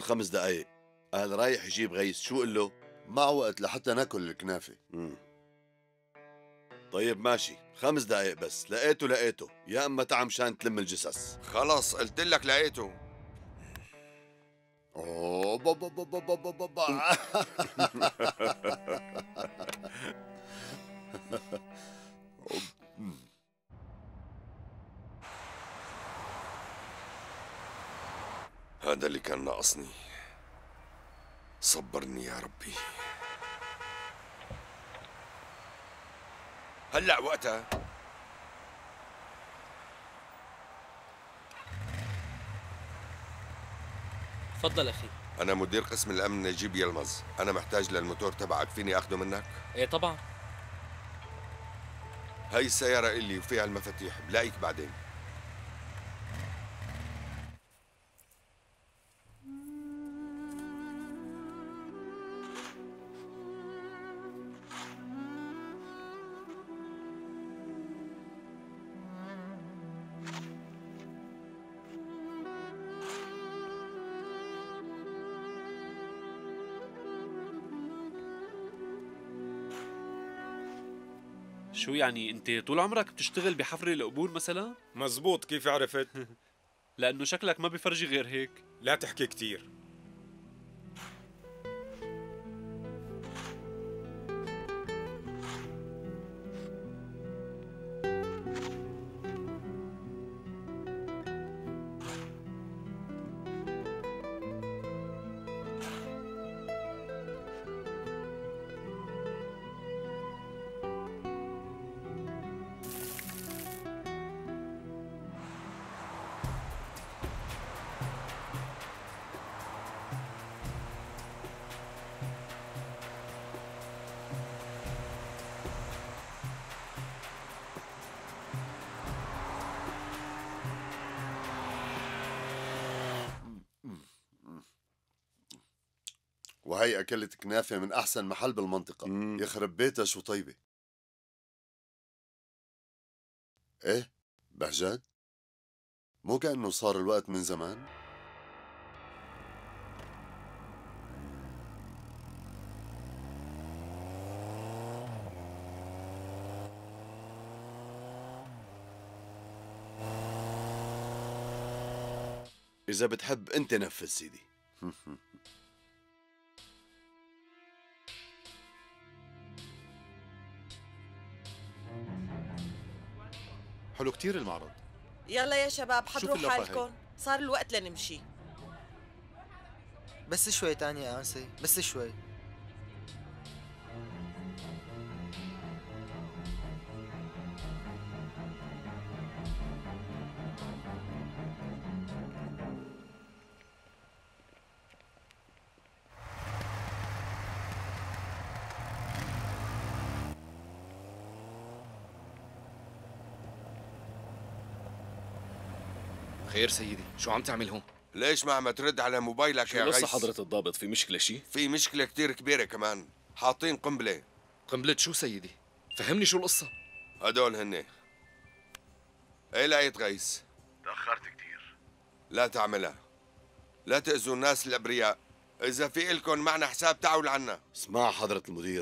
5 دقايق. قال رايح يجيب غيث، شو قل له؟ معه وقت لحتى ناكل الكنافة. طيب ماشي، 5 دقايق بس. لقيته يا اما تعا مشان تلم الجثث. خلص قلت لك لقيته. اوه بابا بابا بابا بابا. هذا اللي كان ناقصني. صبرني يا ربي. هلأ وقتها. تفضل اخي. أنا مدير قسم الأمن نجيب يلمز. أنا محتاج للموتور تبعك، فيني أخده منك؟ ايه طبعا. هاي السيارة إلي وفيها المفاتيح، بلاقيك بعدين. شو يعني انت طول عمرك بتشتغل بحفر القبور مثلا؟ مزبوط. كيف عرفت؟ لانه شكلك ما بفرجي غير هيك. لا تحكي كتير. وهي أكلت كنافة من أحسن محل بالمنطقة. يخرب بيتها شو طيبة. إيه بهجت؟ مو كأنه صار الوقت من زمان؟ إذا بتحب أنت نفذ سيدي. حلو كتير المعرض. يلا يا شباب حضروا اللوحة حالكم، صار الوقت لنمشي. بس شوي تاني يا أنسي، بس شوي. خير سيدي، شو عم تعمل هون؟ ليش ما عم ترد على موبايلك شو يا القصة غيث؟ حضرة الضابط؟ في مشكلة شي؟ في مشكلة كتير كبيرة كمان. حاطين قنبلة. قنبلة شو سيدي؟ فهمني شو القصة؟ هدول هن. ايه لقيت غيث؟ تأخرت كتير. لا تعملها. لا تأذوا الناس الأبرياء. إذا في إلكن معنا حساب تعوا لعنا. اسمع حضرة المدير،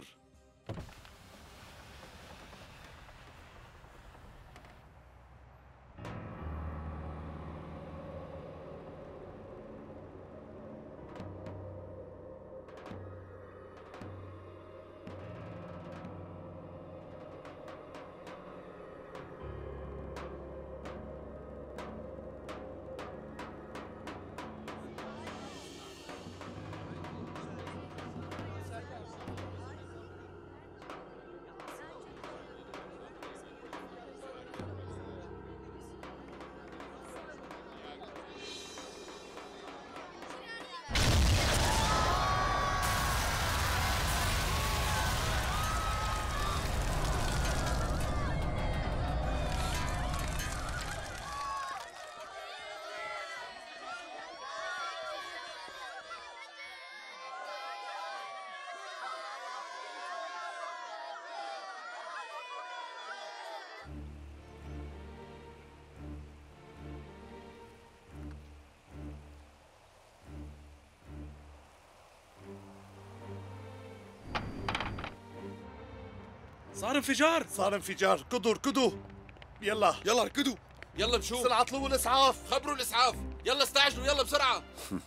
صار انفجار. صار انفجار. كدوا اركضوا. يلا يلا اركضوا. يلا بشو بسرعة اطلبوا الاسعاف. خبروا الاسعاف. يلا استعجلوا يلا بسرعه.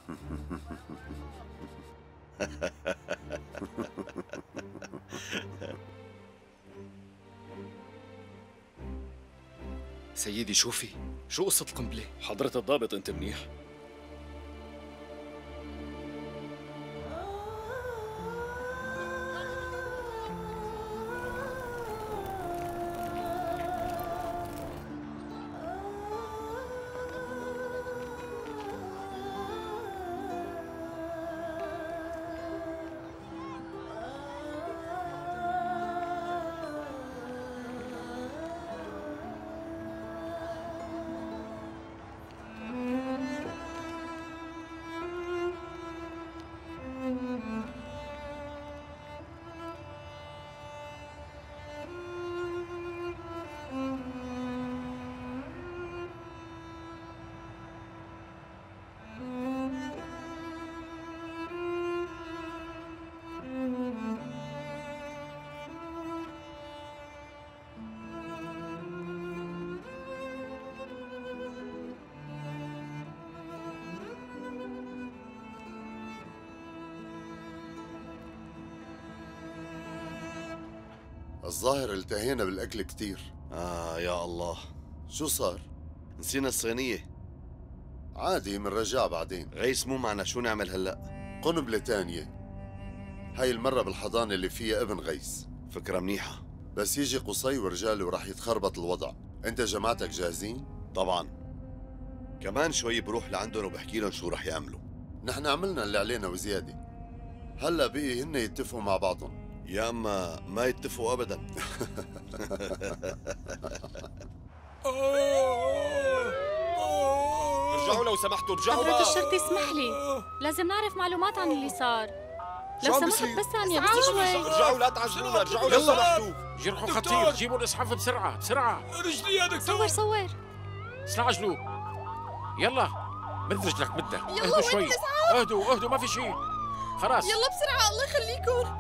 سيدي شوفي شو قصة القنبلة؟ حضرة الضابط انت منيح؟ الظاهر التهينا بالأكل كتير. يا الله. شو صار؟ نسينا الصينية. عادي منرجعها بعدين. غيث مو معنا، شو نعمل هلأ؟ قنبلة تانية، هاي المرة بالحضانة اللي فيها ابن غيث. فكرة منيحة. بس يجي قصي ورجاله ورح يتخربط الوضع. انت جماعتك جاهزين؟ طبعا. كمان شوي بروح لعندهم وبحكي لهم شو رح يعملوا. نحن عملنا اللي علينا وزيادة. هلا بقي هن يتفقوا مع بعضهم، يا اما ما يتفقوا ابدا. ارجعوا لو سمحتوا ارجعوا حضرة بقى. الشرطة اسمح لي، لازم نعرف معلومات عن اللي صار. لو سمحت بس ثانية بس شوي. ارجعوا لا تعجلونا. ارجعوا لو سمحتوا. جرحوا خطير، جيبوا الاسعاف بسرعة بسرعة. رجلي يا دكتور. صور. استعجلوا. يلا مد رجلك مدة. يلا اهدوا وين شوي. الإسعاف؟ اهدوا ما في شيء. خلاص. يلا بسرعة الله يخليكم.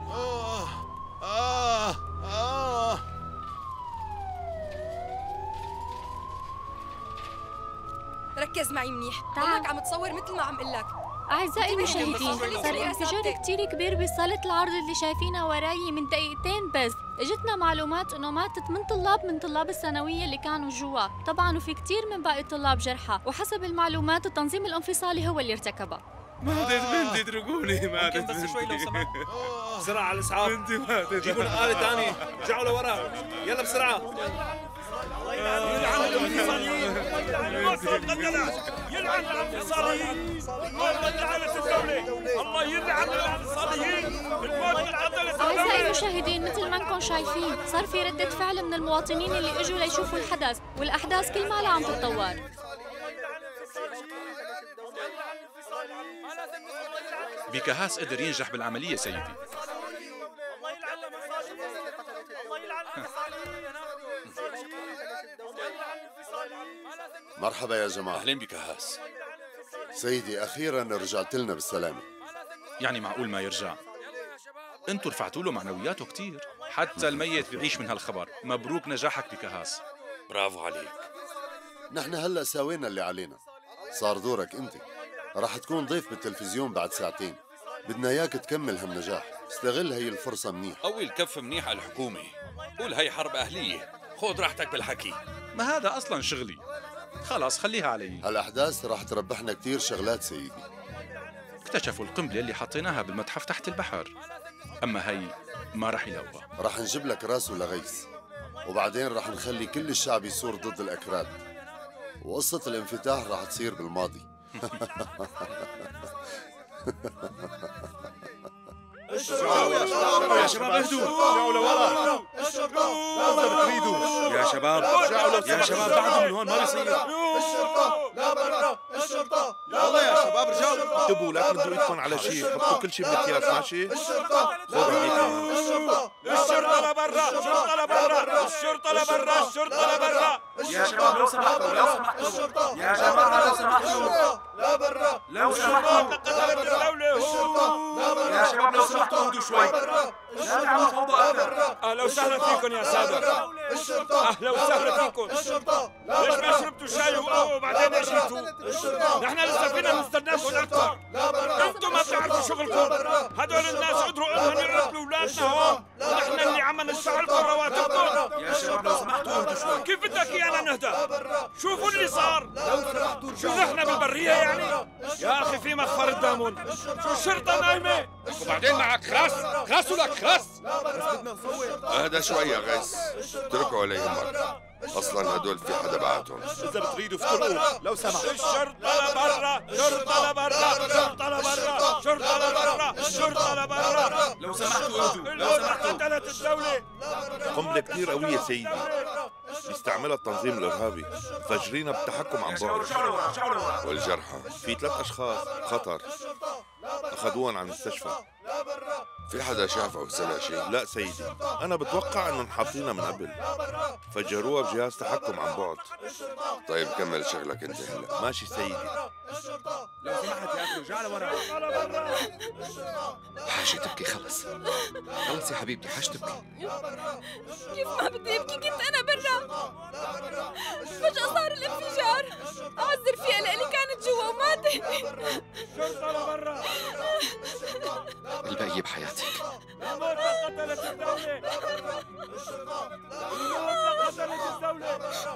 ركز معي منيح. تعال. ضلك عم تصور مثل ما عم قل لك. أعزائي المشاهدين، خلي صار صوري انفجار رسالتك. كتير كبير بصالة العرض اللي شايفينها وراي من دقيقتين بس. اجتنا معلومات انه ماتت من طلاب الثانوية اللي كانوا جوا، طبعا وفي كتير من باقي الطلاب جرحى، وحسب المعلومات التنظيم الانفصالي هو اللي ارتكبها. ماتت بنتي اتركوني. ماتت بس شوي لو سمحت. بسرعة على الاسعاف. بنتي ماتت. جيبوا لنا آلة تاني. ارجعوا لورا. يلا بسرعة. يلعن الانفصاليين. يلعن الانفصاليين. الله يلعن الدولة. الله يلعن الانفصاليين. الموت بالعدالة. أعزائي المشاهدين، مثل ما انكم شايفين صار في ردة فعل من المواطنين اللي اجوا ليشوفوا الحدث، والأحداث كل مالها عم تتطور. بيكهاس قدر ينجح بالعملية سيدي. مرحبا يا جماعة. أهلين بكهاس. سيدي أخيراً رجعت لنا بالسلامة. يعني معقول ما يرجع؟ انتوا رفعتوا له معنوياته كتير، حتى الميت بيعيش من هالخبر. مبروك نجاحك بكهاس. برافو عليك. نحن هلأ ساوينا اللي علينا، صار دورك انت. راح تكون ضيف بالتلفزيون بعد ساعتين. بدنا اياك تكمل هالنجاح، استغل هي الفرصة منيح. قوي الكف منيح على الحكومة. قول هي حرب أهلية، خذ راحتك بالحكي. ما هذا أصلاً شغلي، خلاص خليها علي. هالأحداث راح تربحنا كتير شغلات سيدي. اكتشفوا القنبلة اللي حطيناها بالمتحف تحت البحر، أما هي ما راح يلاقوها. راح نجيب لك راسه لغيث، وبعدين راح نخلي كل الشعب يثور ضد الأكراد، وقصة الانفتاح راح تصير بالماضي. يا شباب اهدوا. ارجعوا لورا. الشرطة تريدوا. يا شباب يا شباب بعدوا من هون ما بيصير. الشرطة لا برا. الشرطة يلا يا شباب ارجعوا. انتبهوا لا تمدوا ايدكم على شيء، حطوا كل شيء بالاكياس ماشي. الشرطة الشرطة الشرطة لبرا. الشرطة لبرا. الشرطة لبرا. الشرطة لبرا. يا شباب لو سمحتوا لو سمحتوا. الشرطة يا شباب لو سمحتوا. لا برا. لو سمحتوا. الشرطة لا برا. يا شباب لو سمحتوا. اهدوا شوي. لا تعملوا فوضى اكثر. اهلا وسهلا فيكم يا ساده. اهلا وسهلا فيكم. ليش ما شربتوا شاي وقهوه وبعدين اجيتوا؟ نحن لسه فينا نستناكم اكثر. انتم ما بتعرفوا شغلكم. هدول الناس قدروا انهم يربوا اولادنا هون، ونحن اللي عم ندفع لكم رواتبكم. يا شباب لو سمحتوا اهدوا شوي. كيف بدك ايانا نهدى؟ شوفوا اللي صار. شو نحن بالبريه يعني؟ يا اخي في مخفر الدامون. شو الشرطه نايمه؟ وبعدين معك خرس؟ خرس ولك خرس؟ اهدى شوي يا غيث، اتركوا ولا يهمك. اصلا هدول في حدا بعتهم. اذا بتريدوا افترقوا لو سمحت. الشرطه لبرا، شرطه لبرا، شرطه لبرا، شرطه لبرا، الشرطه لبرا. لو سمحتوا اهدوا. لو سمحتوا. قتلت الدوله. قنبلة كثير قوية سيدي، بيستعملها التنظيم الإرهابي، مفجرينها بالتحكم عن بعد. والجرحى في 3 أشخاص خطر، أخذوهم على المستشفى. في حدا شافه أو سمع شيء؟ لا سيدي، أنا بتوقع إنهم حاطينها من قبل، فجروها بجهاز تحكم عن بعد. طيب كمل شغلك انت هلا. ماشي سيدي. لو سمحت يا اخي ارجع لورا. حاجة تبكي خلص. خلص يا حبيبتي حاجة تبكي. كيف ما بدي ابكي؟ كنت انا برا، فجأة صار الانفجار. اعز رفيقة لإلي كانت جوا وماتت. شرطه لبرا. الباقي بحياتك. الموتى قتلت الدوله. الموتى قتلت الدوله.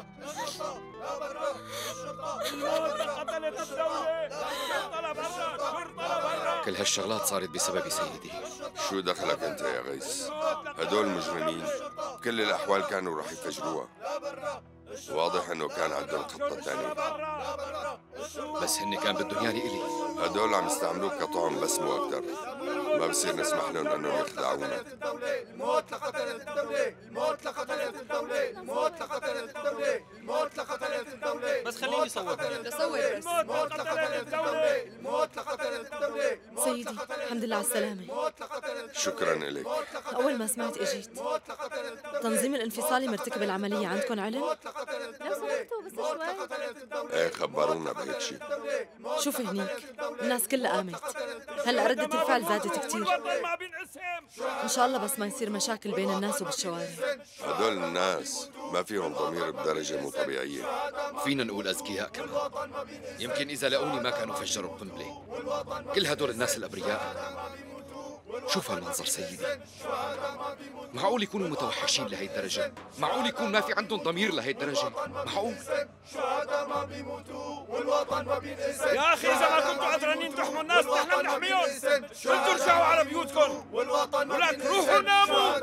الموتى قتلت الدوله. شرطه لبرا، شرطه لبرا. كل هالشغلات صارت بسببي سيدي. شو دخلك انت يا غيث؟ هدول مجرمين، كل الاحوال كانوا رح يفجروها. واضح انه كان عندهم خطة الثانية. بس هن كان بدهم ياني إلي. هدول عم يستعملوك كطعم بس مو اكثر. ما بصير نسمح لهم انهم يخدعونا. الموت لقتلت الدولة، الموت لقتلت الدولة، الموت لقتلت الدولة، الموت لقتلت الدولة. بس خليني صور. الموت لقتلت الدولة، الموت لقتلت الدولة. سيدي الحمد لله على السلامة. شكرا لك. أول ما سمعت إجيت. تنظيم الانفصالي مرتكب العملية، عندكم علم؟ لو سمحتوا بس شوي. ايه خبرونا بهيك شيء. شوف هنيك الناس كلها قامت، هلا ردة الفعل زادت كتير. إن شاء الله بس ما يصير مشاكل بين الناس وبالشوارع. هدول الناس ما فيهم ضمير بدرجة مو طبيعية. فينا نقول أذكياء كمان. يمكن إذا لقوني ما كانوا فجروا القنبلة. كل هدول الناس الأبرياء. شوف هالمنظر سيدي. معقول يكونوا متوحشين لهي الدرجة؟ معقول يكون ما في عندهم ضمير لهي الدرجة؟ معقول؟ يا أخي إذا ما كنتوا قدرانين تحموا الناس نحن بنحميهم. كنتوا ارجعوا على بيوتكم. ولك روحوا ناموا.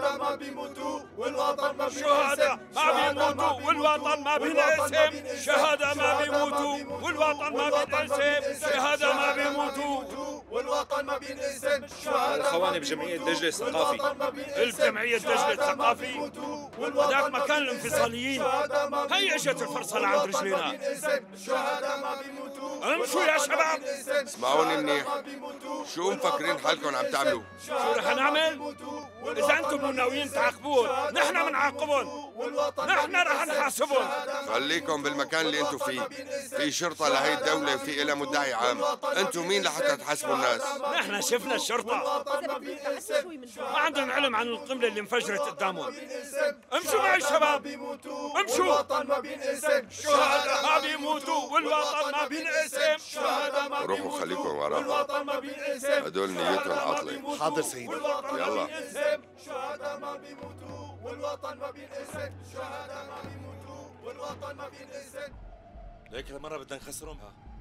شهداء ما بيموتوا والوطن ما بينقسم. شهداء ما بيموتوا والوطن ما بينقسم. شهداء ما بيموتوا والوطن ما بينقسم. الخواني بجمعية دجلة الثقافي. الجمعية دجلة الثقافي. هذاك مكان الانفصاليين. هي اجت الفرصة لعند رجلينا. امشوا يا شباب. اسمعوني منيح. شو مفكرين حالكم عم تعملوا؟ شو رح نعمل؟ إذا أنتم مو ناويين تعاقبون، نحن بنعاقبهم. نحن رح نحاسبهم. خليكم بالمكان اللي انتم فيه. في شرطة لهي الدولة وفي إلها مدعي عام. انتم مين لحتى تحاسبوا الناس؟ نحن شفنا الشرطة. ما عندهم علم عن القنبلة اللي انفجرت قدامهم. امشوا معي شباب. امشوا. الشهداء ما بيموتوا والوطن ما بينقسم. روحوا خليكم وراهم. هدول نيتهم عاطلة. حاضر سيدي. يلا. الشهداء ما بيموتوا والوطن ما بينقسم. الشهداء ما بيموتوا والوطن ما بينقسم. ليك هالمرة بدنا نخسرهم.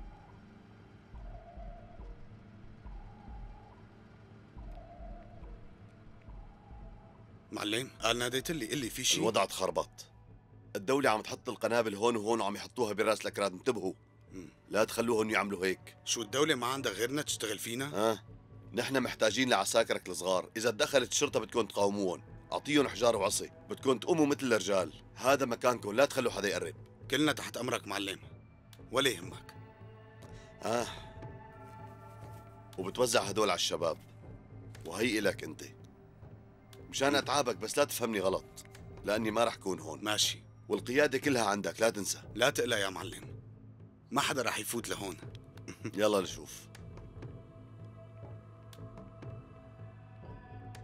معلم قال ناديت لي قل لي في شيء. الوضع تخربط. الدولة عم تحط القنابل هون وهون وعم يحطوها براس الأكراد. انتبهوا لا تخلوهم يعملوا هيك. شو الدولة ما عندها غيرنا تشتغل فينا؟ نحن محتاجين لعساكرك الصغار. إذا تدخلت الشرطة بدكم تقاوموهم. أعطيهم حجار وعصي. بدكم تقوموا مثل الرجال. هذا مكانكم، لا تخلوا حدا يقرب. كلنا تحت أمرك معلم، ولا يهمك. وبتوزع هدول على الشباب. وهي إلك أنت. مشان أتعابك بس لا تفهمني غلط، لأني ما رح كون هون. ماشي. والقيادة كلها عندك، لا تنسى. لا تقلق يا معلم، ما حدا رح يفوت لهون. يلا نشوف.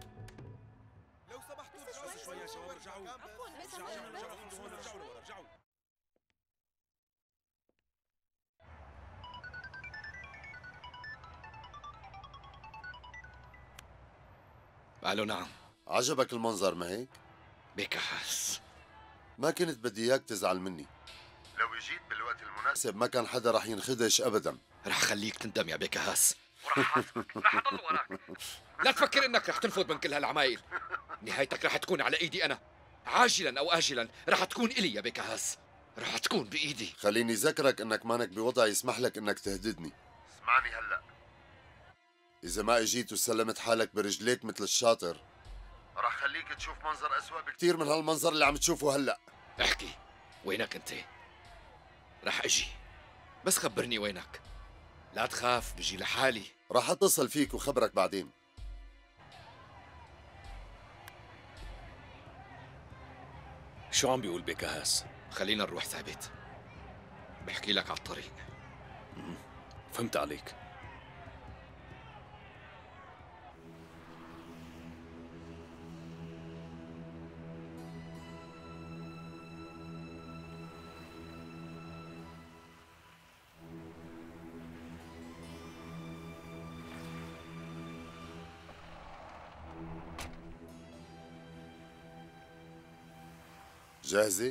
الو نعم. عجبك المنظر ما هيك؟ بكحس. ما كنت بدي اياك تزعل مني. لو جيت بالوقت المناسب ما كان حدا رح ينخدش ابدا. رح خليك تندم يا بكهاس، ورح حاسبك، رح اضل وراك. لا تفكر انك رح تنفذ من كل هالعمايل. نهايتك رح تكون على ايدي انا، عاجلا او اجلا رح تكون الي يا بكهاس، رح تكون بايدي. خليني ذكرك انك مانك بوضع يسمح لك انك تهددني. اسمعني هلا، اذا ما اجيت وسلمت حالك برجليك مثل الشاطر رح خليك تشوف منظر اسوأ بكثير من هالمنظر اللي عم تشوفه هلا. احكي، وينك انت؟ رح اجي، بس خبرني وينك. لا تخاف، بجي لحالي. رح اتصل فيك وخبرك بعدين. شو عم بيقول بكهاس؟ خلينا نروح ثابت، بحكي لك على الطريق. فهمت عليك. جاهزة؟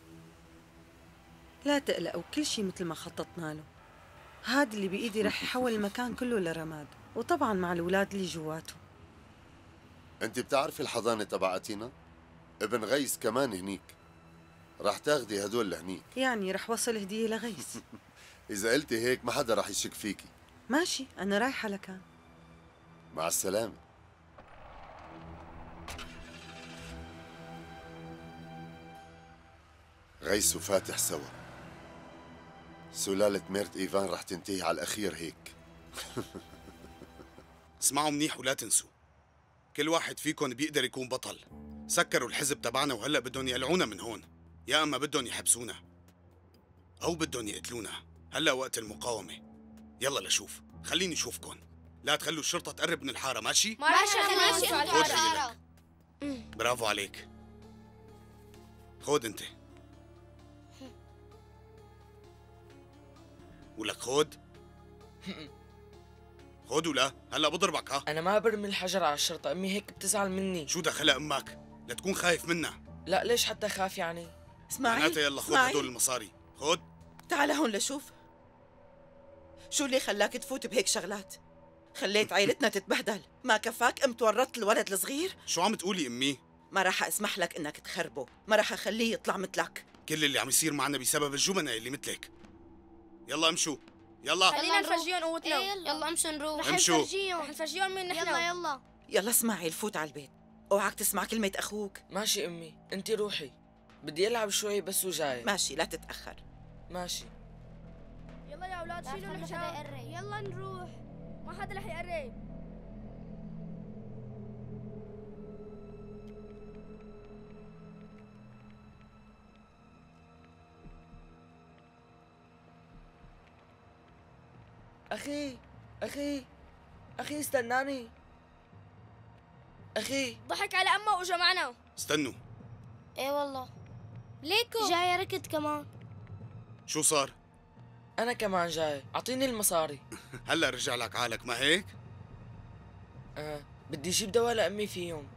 لا تقلقوا، كل شيء مثل ما خططنا له. هاد اللي بإيدي رح يحول المكان كله لرماد، وطبعا مع الأولاد اللي جواته. انت بتعرفي الحضانة تبع أتينا؟ ابن غيث كمان هنيك. رح تاخدي هدول لهنيك. يعني رح وصل هدية لغيث. إذا قلتي هيك ما حدا رح يشك فيكي. ماشي، أنا رايحة لكان. مع السلامة. غيث وفاتح سوا. سلالة ميرت إيفان رح تنتهي على الأخير هيك. اسمعوا منيح ولا تنسوا، كل واحد فيكم بيقدر يكون بطل. سكروا الحزب تبعنا وهلأ بدهم يقلعونا من هون، يا أما بدهم يحبسونا أو بدهم يقتلونا. هلأ وقت المقاومة. يلا لشوف، خليني أشوفكم. لا تخلوا الشرطة تقرب من الحارة، ماشي؟ ماشي خد رجلك. برافو عليك. خود انت. ولك خود. خود ولا هلا بضربك. ها انا ما برمي الحجر على الشرطة، امي هيك بتزعل مني. شو دخلها امك؟ لا تكون خايف منها. لا ليش حتى خاف يعني؟ اسمعي معناتها يلا خود هدول المصاري. خود. تعال هون لشوف شو اللي خلاك تفوت بهيك شغلات. خليت عائلتنا تتبهدل، ما كفاك ام تورطت الولد الصغير؟ شو عم تقولي امي؟ ما راح اسمح لك انك تخربه، ما راح اخليه يطلع مثلك. كل اللي عم يصير معنا بسبب الجبنة اللي مثلك. يلا امشوا، يلا خلينا نفرجيهم قوتنا. يلا امشوا نروح. امشوا. رح نفرجيهم مين نحن. يلا يلا اسماعيل فوت على البيت، اوعك تسمع كلمة اخوك. ماشي امي، انت روحي، بدي العب شوي بس وجاي. ماشي لا تتأخر. ماشي. يلا يا اولاد شيلوا الحجاب. يلا نروح، ما حدا رح يقرب. أخي أخي أخي استناني. أخي ضحك على أمه وإجا معنا. استنوا. إيه والله. ليكو جاي ركض كمان. شو صار؟ أنا كمان جاي، أعطيني المصاري. هلا رجع لك عقلك ما هيك؟ بدي أجيب دواء لأمي فيهم.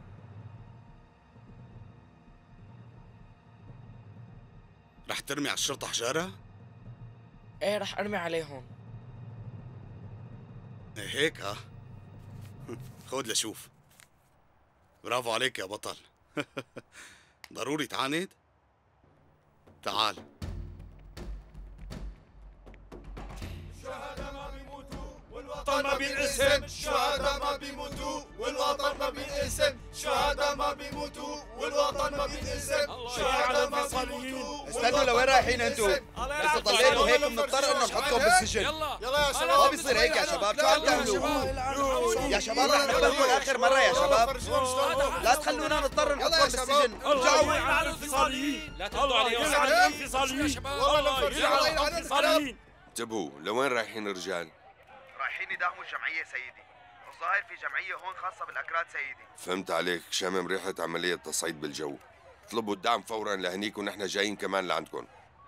رح ترمي على الشرطة حجارة؟ إيه رح أرمي عليهم. هيك ها؟ خود لشوف. برافو عليك يا بطل. ضروري تعاند؟ تعال. الوطن ما بينقسم. الشهداء ما بيموتوا والوطن ما بينقسم. الشهداء ما بيموتوا والوطن ما بينقسم. الشهداء ما بيموتوا. استنوا لوين رايحين انتوا؟ اذا ضليتوا هيك بنضطر انه نحطكم بالسجن. يلا يا شباب. ما بيصير هيك يا شباب، شو عم تعملوا؟ يا شباب رح نقبلكم لاخر مره يا شباب. لا تخلونا نضطر نحطكم بالسجن. ارجعوا على الانفصاليين. لا تقولوا عليهم على الانفصاليين. والله يلعن الانفصاليين. انتبهوا، لوين رايحين الرجال؟ رايحين يدعموا الجمعية سيدي، الظاهر في جمعية هون خاصة بالأكراد سيدي. فهمت عليك، شامم ريحة عملية تصعيد بالجو. اطلبوا الدعم فورا لهنيك ونحن جايين كمان لعندكم.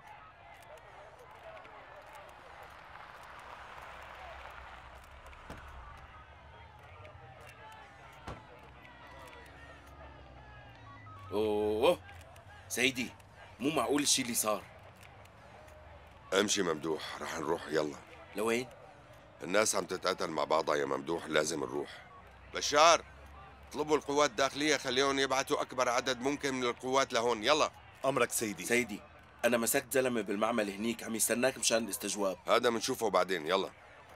اوه سيدي، مو معقول الشيء اللي صار. امشي ممدوح، رح نروح يلا. لوين؟ الناس عم تتقاتل مع بعضها يا ممدوح، لازم نروح. بشار، اطلبوا القوات الداخلية خليهم يبعثوا أكبر عدد ممكن من القوات لهون، يلا. أمرك سيدي. سيدي، أنا مسكت زلمة بالمعمل هنيك عم يستناك مشان الاستجواب. هذا منشوفه بعدين، يلا.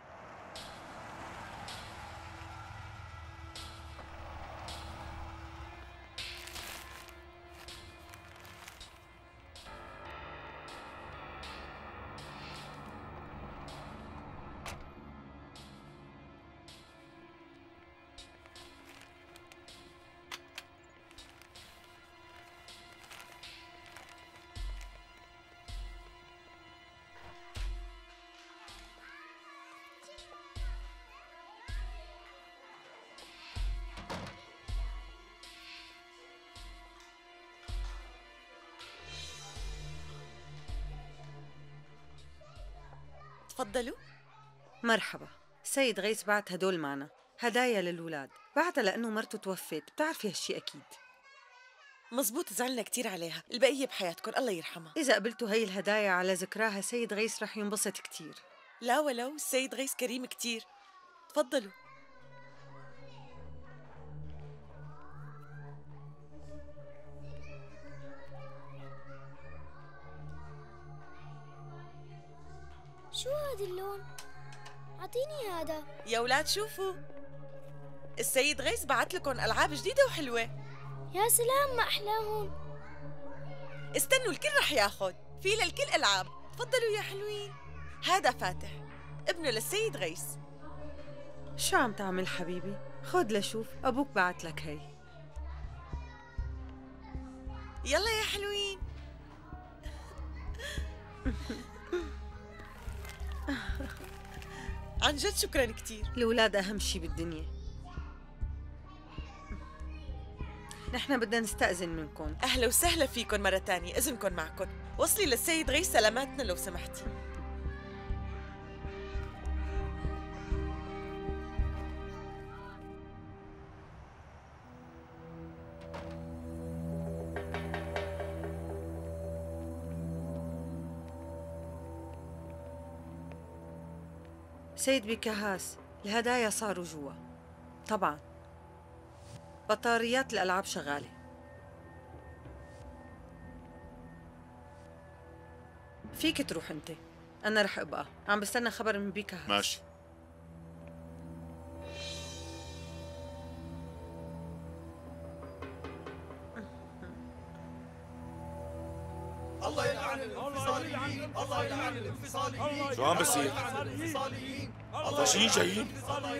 تفضلوا. مرحبا. السيد غيث بعت هدول معنا، هدايا للولاد، بعتها لأنه مرته توفت، بتعرفي هالشي أكيد. مزبوط، زعلنا كتير عليها، البقية بحياتكم الله يرحمها. إذا قبلتوا هي الهدايا على ذكراها سيد غيث رح ينبسط كتير. لا ولو، السيد غيث كريم كتير. تفضلوا. شو هذا اللون؟ أعطيني هذا. يا ولاد شوفوا، السيد غيث بعت لكم ألعاب جديدة وحلوة. يا سلام، ما أحلاهم. استنوا، الكل رح ياخد، في للكل ألعاب. تفضلوا يا حلوين. هذا فاتح، ابنه للسيد غيث. شو عم تعمل حبيبي؟ خد لشوف، أبوك بعت لك هي. يلا يا حلوين. عن جد شكرا كتير. الأولاد أهم شي بالدنيا. نحن بدنا نستأذن منكم. أهلا وسهلا فيكم مرة تانية، إذنكم معكم. وصلي للسيد غيث سلاماتنا لو سمحتي. سيد بكهاس، الهدايا صاروا جوا. طبعا بطاريات الألعاب شغالة. فيك تروح انت، أنا رح أبقى عم بستنى خبر من بكهاس. ماشي. الله يلعن الانفصاليين، الله يلعن الانفصاليين. شو عم بصير؟ فاشيين جايين.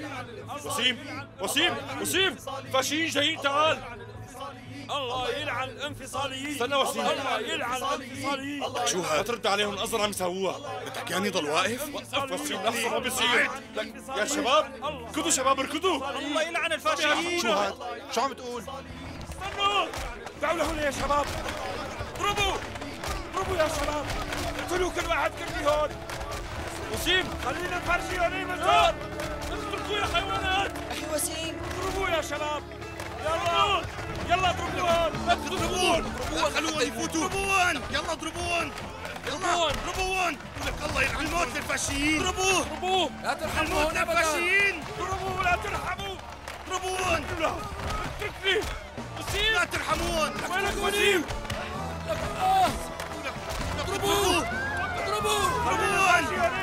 وسيم فاشيين جايين، تعال. الله يلعن الانفصاليين. استنى وسيم. الله يلعن الانفصاليين. شو هاد؟ ما ترد عليهم، الأزرع عم يسووها. بدك ياني ضل واقف؟ وقف وسيم، لحظة ما بصير. يا شباب اركضوا، شباب اركضوا. الله يلعن الفاشيين. شو هاد؟ شو عم تقول؟ استنوا، تعالوا لهون يا شباب. اضربوا يا شباب، اقتلوا كل واحد كربي هون. وسيم، خلينا نفرجي هون المسار. اتركوا يا حيوانات. أخي وسيم، اضربوا يا شباب. يلا اضربوا هون. اضربوهم، خلوهم يفوتوا. اضربوهم، يلا اضربوهم. اضربوهم. لك الله يلعن الموت للفاشيين. اضربوه. لا ترحموا الموت للفاشيين. اضربوا ولا ترحموا. اضربوهم. اتركني. وسيم، لا ترحموهم. وينك وسيم؟ اضربوه. اضربوهم.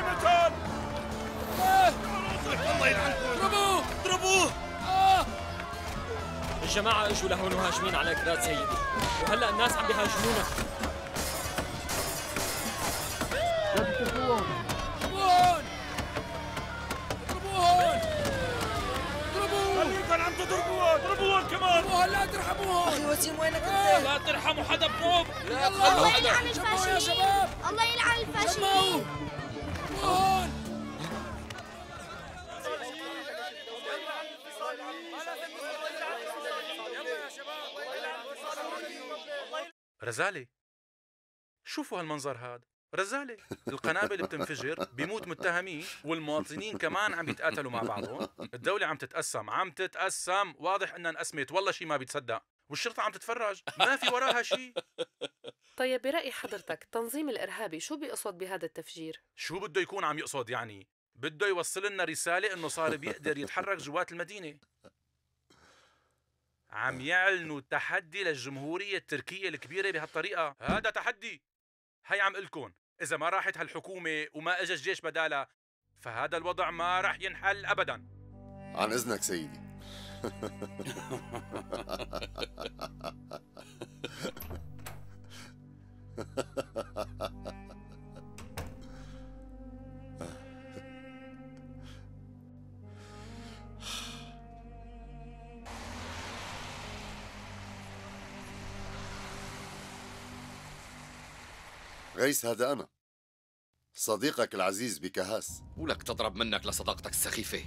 الله يلعنكم. اضربوه. الجماعة اجوا لهون وهاجمين على كراد سيدي، وهلا الناس عم بيهاجمونا. خليكم عم تضربوهم كمان. لا ترحموهم. أخي وسيم وينك أنت؟ لا ترحموا حدا بروب. الله يلعن الفاشيين. الله يلعن الفاشيين. رزالة. شوفوا هالمنظر هاد، رزالة. القنابل بتنفجر، بيموت متهمين، والمواطنين كمان عم يتقاتلوا مع بعضهم. الدولة عم تتقسم، واضح انها انقسمت، والله شيء ما بيتصدق، والشرطة عم تتفرج، ما في وراها شيء. طيب برأي حضرتك التنظيم الإرهابي شو بيقصد بهذا التفجير؟ شو بده يكون عم يقصد يعني؟ بده يوصل لنا رسالة انه صار بيقدر يتحرك جوات المدينة. عم يعلنوا تحدي للجمهورية التركية الكبيرة بهالطريقة. هذا تحدي. هي عم قلكن إذا ما راحت هالحكومة وما اجى الجيش بدالها فهذا الوضع ما راح ينحل أبدا. عن إذنك سيدي. غيث، هذا أنا صديقك العزيز بكهاس. ولك تضرب منك لصداقتك السخيفة.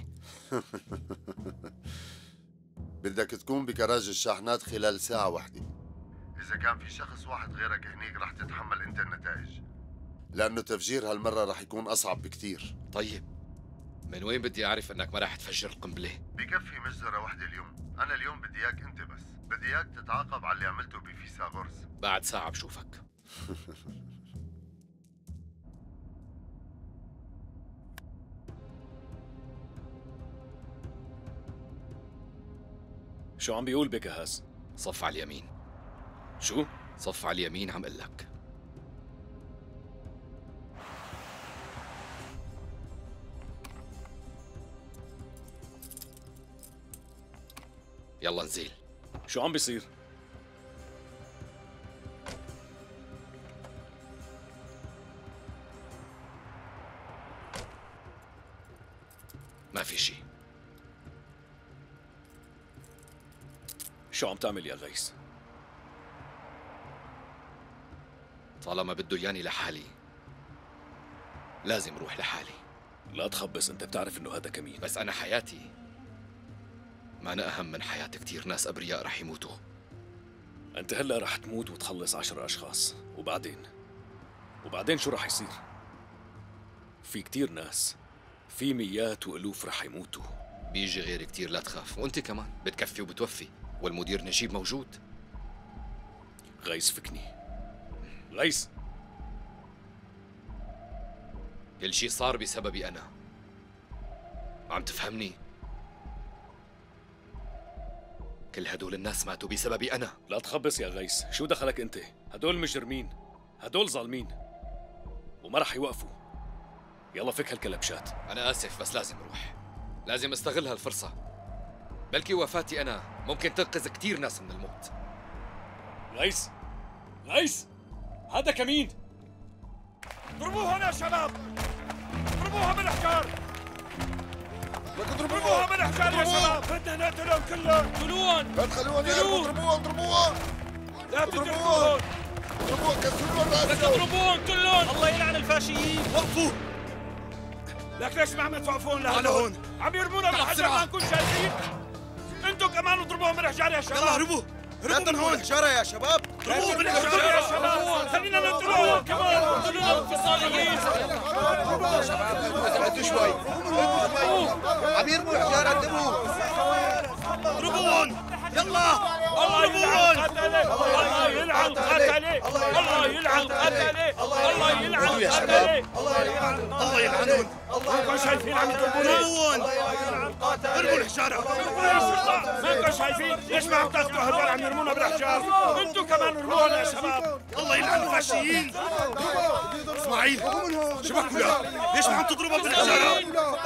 بدك تكون بكراج الشاحنات خلال ساعة واحدة. إذا كان في شخص واحد غيرك هنيك رح تتحمل أنت النتائج، لأنه تفجير هالمرة رح يكون أصعب بكتير. طيب من وين بدي أعرف أنك ما رح تفجر القنبلة؟ بكفي مجزرة واحدة اليوم. أنا اليوم بدي إياك أنت بس، بدي إياك تتعاقب على اللي عملته بفيثاغورس. بعد ساعة بشوفك. شو عم بيقول بكهاس؟ صف على اليمين. شو؟ صف على اليمين عم قلك. يلا نزيل. شو عم بيصير؟ ما في شي. شو عم تعمل يا غيث؟ طالما بده ياني لحالي لازم روح لحالي. لا تخبص، انت بتعرف انه هذا كمين. بس انا حياتي ما أنا أهم من حياة كتير ناس أبرياء رح يموتوا. أنت هلأ رح تموت وتخلص 10 أشخاص، وبعدين شو رح يصير؟ في كتير ناس، في مئات وألوف رح يموتوا. بيجي غير كتير، لا تخاف، وأنت كمان بتكفي وبتوفي، والمدير نجيب موجود. غيث فكني، غيث. كل شي صار بسببي أنا، عم تفهمني؟ كل هدول الناس ماتوا بسببي أنا. لا تخبص يا غيث، شو دخلك أنت؟ هدول مجرمين، هدول ظالمين وما رح يوقفوا. يلا فك هالكلبشات. أنا آسف بس لازم أروح، لازم أستغل هالفرصة. بلكي وفاتي أنا ممكن تنقذ كتير ناس من الموت. غيث، غيث، هذا كمين. ضربوها يا شباب، ضربوها بالحجار، ضربوها بالحجار يا شباب. بدنا نقتلهم كلهم. اقتلوهم، لا تخلوهم يهربوا. ضربوها لا تتركوهم، كسروهم راسهم. لا تضربوهم كلهم. الله يلعن الفاشيين. وقفوا. لك ليش ما عم توقفون لهون؟ عم يرمونا بالحجر ما نكون شايفين. انتم كمان اضربوهم بالحجار يا شباب. يلا هربوا، هربوا من هون. بالحجارة يا شباب، ضربوهم بالحجار يا شباب. خلينا نقتلوهم كمان، قتلونا الانفصاليين. اهدوا شوي، عم يرموا الحجارة. انتبهوا، ضربوهم. يلا الله يلعن قتله، الله يلعن قتله، الله يلعن قتله، الله يلعن قتله، الله يلعنهم. ما شايفين عم يضربونا. ضربوا الحجارة. ما شايفين ليش ما عم تاخذوا هدول عم يرمونا بالحجار؟ انتم كمان ارمونا يا شباب. الله يلعن الفاشيين. اسماعيل شبك ولا ليش ما عم تضربوا بالحجارة؟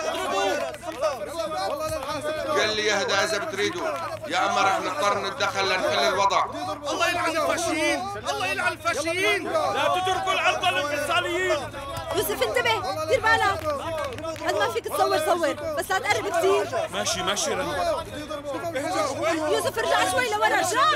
قال لي يهدى اذا بتريدوا، يا اما رح نضطر نتدخل لنحل الوضع. الله يلعن الفاشيين، الله يلعن الفاشيين. لا تتركوا الارض للانفصاليين. يوسف انتبه، دير بالك، قد ما فيك تصور صور بس لا تقرب كثير. ماشي رنا. يوسف ارجع شوي لورا، ارجع.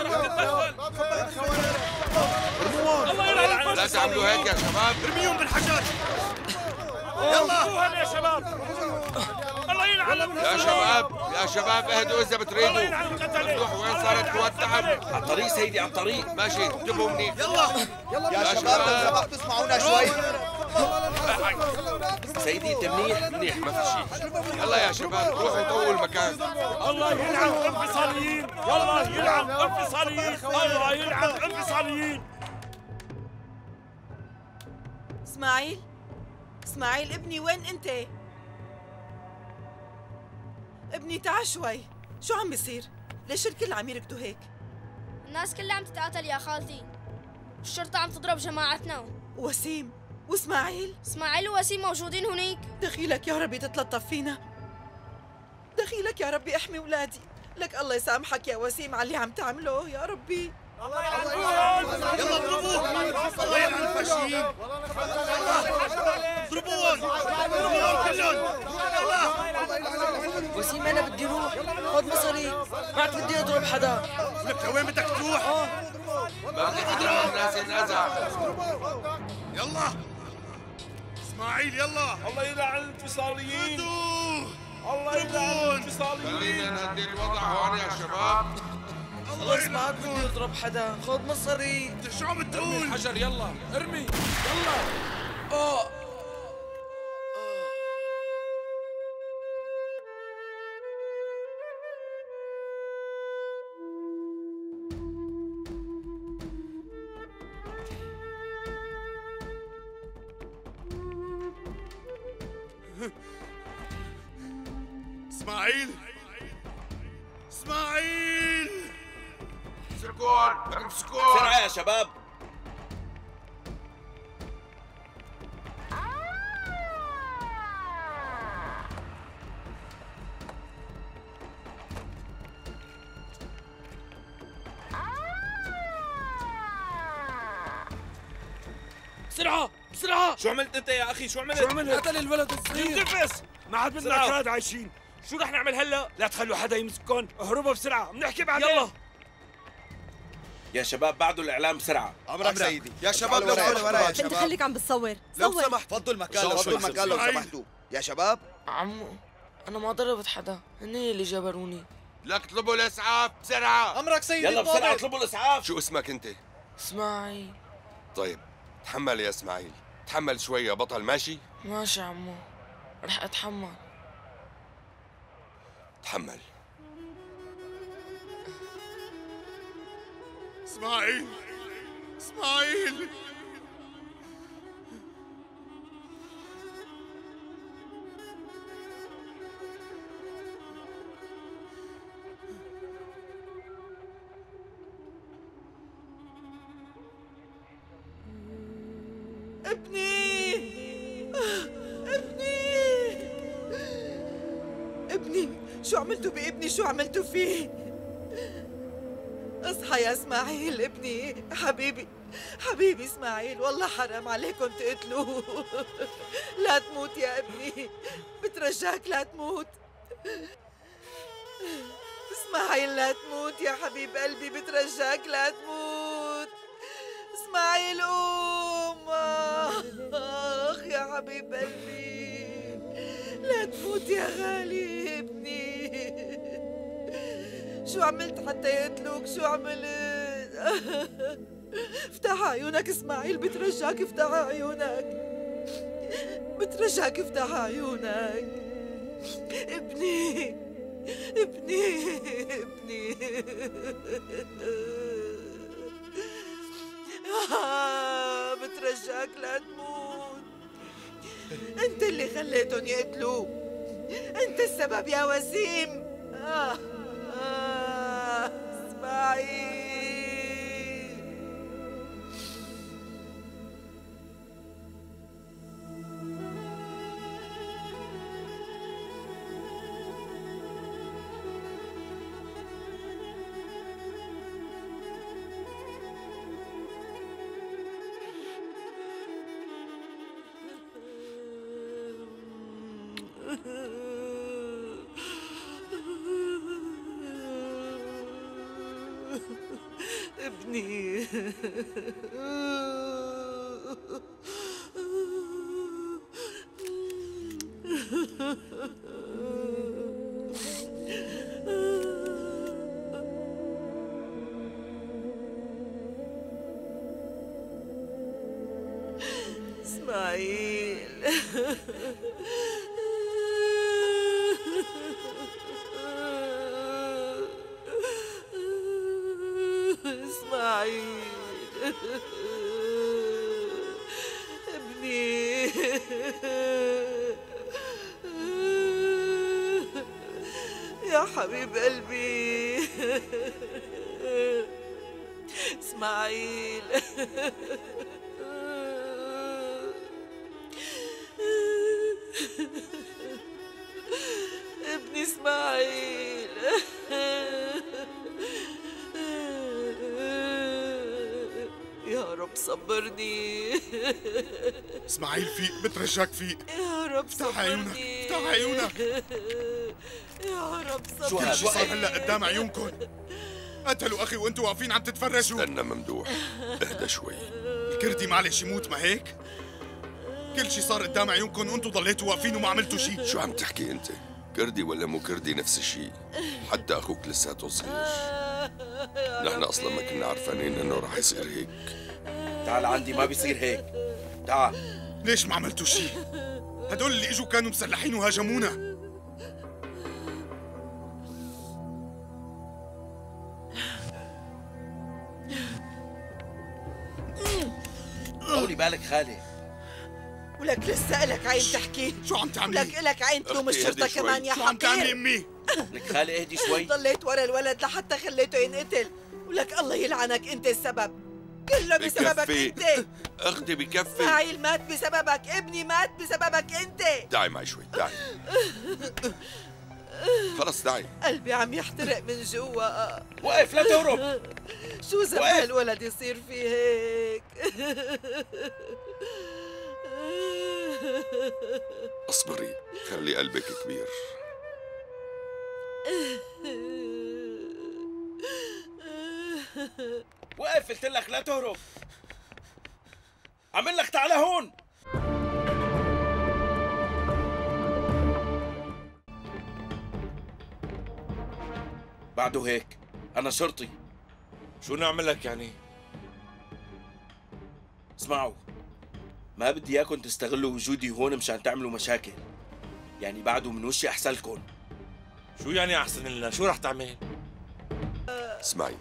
الله يلعن. لا تعملوا هيك يا شباب، ارميهم بالحجر. يلا يا شباب. الله يلعن يا شباب يا شباب اهدوا اذا بتريدوا. مفتوح وين صارت قوات الدعم؟ على الطريق سيدي على الطريق. ماشي انتبهوا منيح. يا شباب لو سمحتوا اسمعونا شوي. سيدي انت منيح ما في شيء. يلا يا شباب روحوا طووا المكان. الله يلعن الانفصاليين، الله يلعن الانفصاليين، الله يلعن الانفصاليين. اسماعيل اسماعيل ابني وين انت؟ ابني تعال شوي، شو عم بيصير؟ ليش الكل عم يركضوا هيك؟ الناس كلها عم تتقاتل يا خالتي. الشرطة عم تضرب جماعتنا. وسيم واسماعيل؟ اسماعيل ووسيم موجودين هنيك. دخيلك يا ربي تتلطف فينا. دخيلك يا ربي احمي ولادي. لك الله يسامحك يا وسيم على اللي عم تعمله يا ربي. الله يلعنكم. يلا اضربوه. الله يلعن الفاشيين. اضربوهم كلهم. وسيم انا بدي روح. خذ مصري. ما عاد بدي اضرب حدا. لك وين بدك تروح؟ باقي حدا من الناس ينأزع. يلا اسماعيل يلا. الله يلعن الانفصاليين. الله يلعن الانفصاليين. خلينا نهدي الوضع هون يا شباب. خلص ما عاد بدي اضرب حدا. خذ مصري. انت شو عم تقول؟ ارمي الحجر يلا ارمي يلا. اسماعيل اسماعيل سكون سكون بسرعة يا شباب. بسرعة بسرعة. شو عملت انت يا اخي؟ شو عملت؟ قتل الولد الصغير. ينتفس. ما عاد بدنا اكراد عايشين. شو رح نعمل هلا؟ لا تخلوا حدا يمسككم. اهربوا بسرعة بنحكي بعدين. يلا يا شباب بعدوا الاعلام بسرعة. امرك سيدي. يا شباب لو سمحتوا وراي يا انت شباب. خليك عم بتصور. لو صور. سمحت فضوا المكان لو سمحتوا. يا شباب عمو انا ما ضربت حدا، هن اللي جبروني. لك اطلبوا الاسعاف بسرعة. امرك سيدي. يلا بسرعة اطلبوا الاسعاف. شو اسمك انت؟ اسماعيل. طيب تحمل يا اسماعيل، تحمل شوي يا بطل. ماشي ماشي عمو رح اتحمل. تحمل. اسماعيل اسماعيل ابني ابني ابني شو عملتوا بابني؟ شو عملتوا فيه؟ اصحى يا اسماعيل ابني حبيبي حبيبي اسماعيل والله حرام عليكم تقتلوه. لا تموت يا ابني بترجاك لا تموت. اسماعيل لا تموت يا حبيب قلبي بترجاك لا تموت. اسماعيل قوم. اخ يا حبيب قلبي لا تموت يا غالي ابني. شو عملت حتى يقتلوك؟ شو عملت؟ افتح عيونك اسماعيل بترجاك افتح عيونك بترجاك افتح عيونك. ابني ابني ابني بترجاك لا تموت. انت اللي خليتهم يقتلوه. انت السبب يا وسيم. اسماعيل. ابني اسماعيل اسماعيل ابني يا حبيب قلبي اسماعيل ابني اسماعيل يا رب صبرني اسماعيل فيق، بترجاك فيق. يا رب افتح عيونك، افتح عيونك. يا رب كل صبرني. شي صار هلا قدام عيونكم. قتلوا اخي وانتوا واقفين عم تتفرجوا. استنى ممدوح، اهدى شوي. الكردي معلش يموت، ما هيك؟ كل شي صار قدام عيونكم وانتوا ضليتوا واقفين وما عملتوا شي. شو عم تحكي انت؟ كردي ولا مو كردي نفس الشيء، حتى اخوك لساته صغير. نحن اصلا ما كنا عارفانين انه رح يصير هيك. تعال عندي، ما بيصير هيك. تعال. ليش ما عملتوا شي؟ هدول اللي اجوا كانوا مسلحين وهاجمونا. طولي بالك خالي. ولك لسه إلك عين تحكي. شو عم تعملي؟ ولك إلك عين تلوم أختي الشرطة اهدي شوي. كمان يا شو عم تعملي حقير. امي؟ لك خالي اهدي شوي. ضليت ورا الولد لحتى خليته ينقتل، ولك الله يلعنك انت السبب. كله بسببك بكفي. انت. اختي بكفي. اسماعيل مات بسببك، ابني مات بسببك انت. تعي معي شوي، تعي. خلص تعي. قلبي عم يحترق من جوا. وقف لا تهرب. شو ذنب وقف. هالولد يصير فيه هيك؟ اصبري، خلي قلبك كبير. وقف، قلت لك لا تهرب. عمل لك تعال هون. بعده هيك، أنا شرطي. شو نعمل لك يعني؟ اسمعوا، ما بدي اياكم تستغلوا وجودي هون مشان تعملوا مشاكل. يعني بعده من وشي احسن لكم. شو يعني احسن لنا؟ شو رح تعمل؟ اسمعي،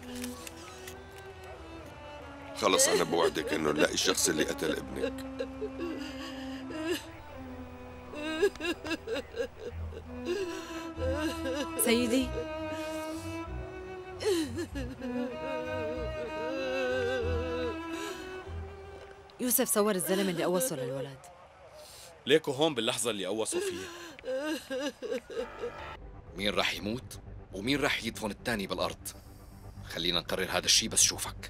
خلص انا بوعدك انه نلاقي الشخص اللي قتل ابنك. سيدي، يوسف صور الزلمة اللي قوصه للولد. ليكو هون باللحظة اللي قوصوا فيها. مين راح يموت ومين راح يدفن التاني بالأرض؟ خلينا نقرر هذا الشيء بس شوفك.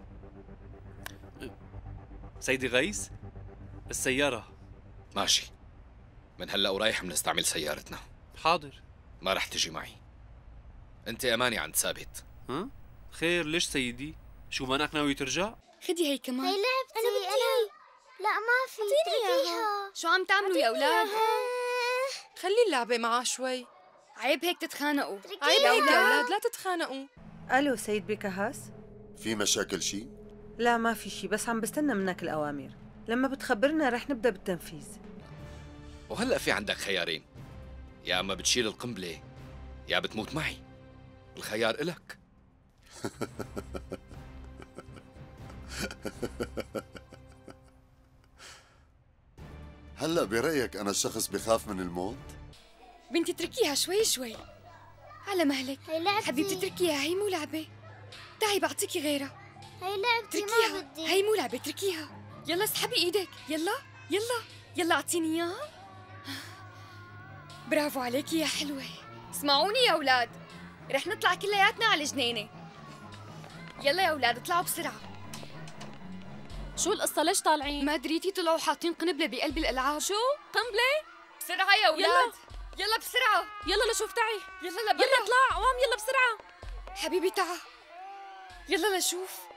سيدي غيث، السيارة. ماشي، من هلأ ورايح بنستعمل سيارتنا. حاضر. ما رح تجي معي. انت اماني عند ثابت. ها؟ خير، ليش سيدي؟ شو مانك ناوي ترجع؟ خدي هي كمان. هي لعبتي. أنا لا ما في، اتركيها. شو عم تعملوا يا أولاد؟ خلي اللعبة معاه شوي. عيب هيك تتخانقوا. عيب يا أولاد، لا تتخانقوا. ألو سيد بكهاس؟ في مشاكل شي؟ لا ما في شي، بس عم بستنى منك الأوامر. لما بتخبرنا رح نبدأ بالتنفيذ. وهلأ في عندك خيارين، يا اما بتشيل القنبلة يا بتموت معي. الخيار إلك. هلا برأيك أنا الشخص بخاف من الموت؟ بنتي اتركيها شوي شوي على مهلك. هي لعبتي. حبيبتي اتركيها، هي مو لعبة. تعي بعطيكي غيرها. هي لعبتي اتركيها، ما بدي. هي مو لعبة، اتركيها. يلا اسحبي ايدك، يلا يلا يلا اعطيني اياها. برافو عليكي يا حلوة. اسمعوني يا أولاد، رح نطلع كلياتنا على الجنينة. يلا يا أولاد اطلعوا بسرعة. شو القصة؟ ليش طالعين؟ ما دريتي طلعوا حاطين قنبلة بقلب الألعاب. شو؟ قنبلة؟ بسرعة يا أولاد. يلا بسرعة. يلا لشوف، تعي. يلا لبرا. يلا اطلع، قوام، يلا بسرعة. حبيبي تعا. يلا لشوف.